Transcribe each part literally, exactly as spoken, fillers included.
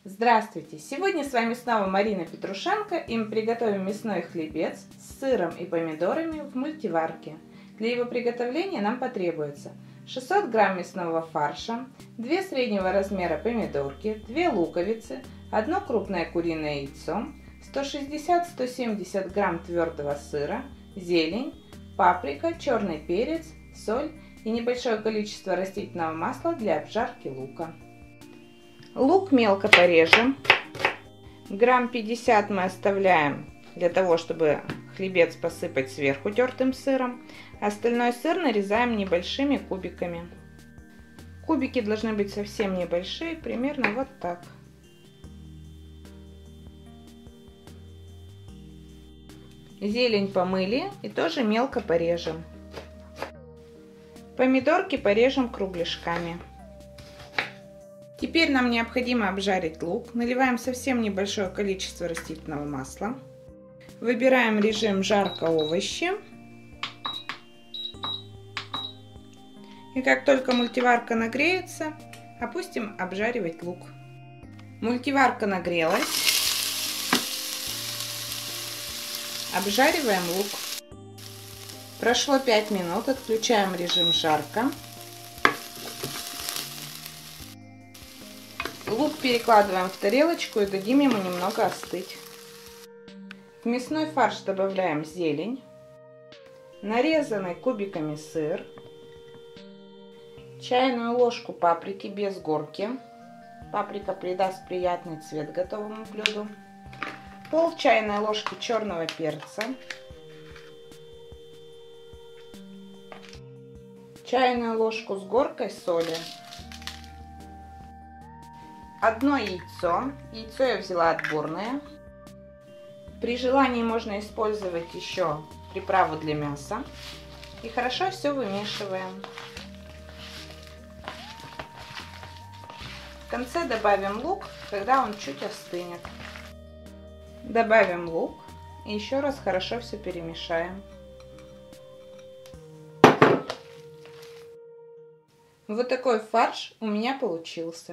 Здравствуйте! Сегодня с вами снова Марина Петрушенко, и мы приготовим мясной хлебец с сыром и помидорами в мультиварке. Для его приготовления нам потребуется шестьсот грамм мясного фарша, две среднего размера помидорки, две луковицы, одно крупное куриное яйцо, сто шестьдесят — сто семьдесят грамм твердого сыра, зелень, паприка, черный перец, соль и небольшое количество растительного масла для обжарки лука. Лук мелко порежем. Грамм пятьдесят мы оставляем для того, чтобы хлебец посыпать сверху тертым сыром. Остальной сыр нарезаем небольшими кубиками. Кубики должны быть совсем небольшие, примерно вот так. Зелень помыли и тоже мелко порежем. Помидорки порежем кругляшками. Теперь нам необходимо обжарить лук. Наливаем совсем небольшое количество растительного масла. Выбираем режим жарко овощи. И как только мультиварка нагреется, опустим обжаривать лук. Мультиварка нагрелась. Обжариваем лук. Прошло пять минут, отключаем режим жарко. Лук перекладываем в тарелочку и дадим ему немного остыть. В мясной фарш добавляем зелень, нарезанный кубиками сыр, чайную ложку паприки без горки. Паприка придаст приятный цвет готовому блюду. Пол чайной ложки черного перца, чайную ложку с горкой соли, одно яйцо. Яйцо я взяла отборное. При желании можно использовать еще приправу для мяса. И хорошо все вымешиваем. В конце добавим лук, когда он чуть остынет. Добавим лук и еще раз хорошо все перемешаем. Вот такой фарш у меня получился.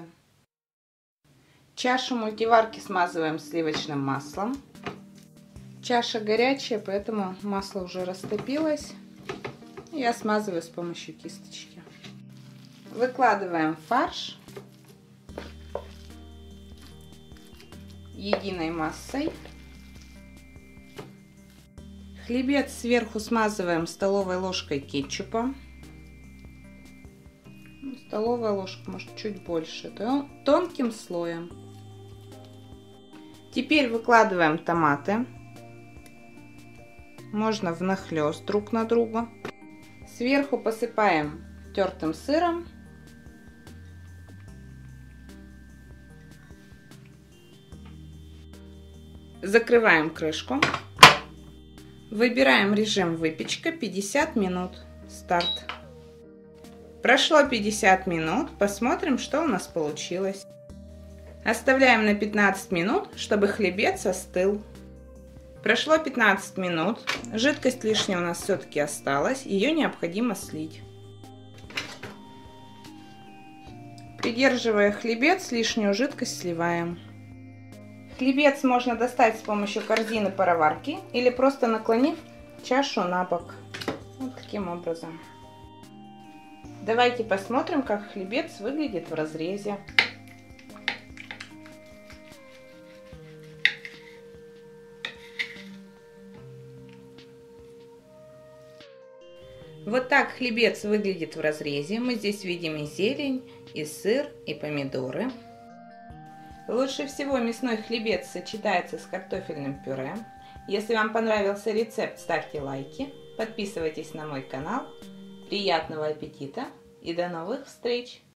Чашу мультиварки смазываем сливочным маслом. Чаша горячая, поэтому масло уже растопилось. Я смазываю с помощью кисточки. Выкладываем фарш единой массой. Хлебец сверху смазываем столовой ложкой кетчупа. Столовая ложка, может, чуть больше. Тонким слоем. Теперь выкладываем томаты. Можно внахлёст друг на друга. Сверху посыпаем тертым сыром. Закрываем крышку. Выбираем режим выпечка пятьдесят минут. Старт. Прошло пятьдесят минут. Посмотрим, что у нас получилось. Оставляем на пятнадцать минут, чтобы хлебец остыл. Прошло пятнадцать минут. Жидкость лишняя у нас все-таки осталась. Ее необходимо слить. Придерживая хлебец, лишнюю жидкость сливаем. Хлебец можно достать с помощью корзины пароварки или просто наклонив чашу на бок. Вот таким образом. Давайте посмотрим, как хлебец выглядит в разрезе. Вот так хлебец выглядит в разрезе. Мы здесь видим и зелень, и сыр, и помидоры. Лучше всего мясной хлебец сочетается с картофельным пюре. Если вам понравился рецепт, ставьте лайки, подписывайтесь на мой канал. Приятного аппетита и до новых встреч!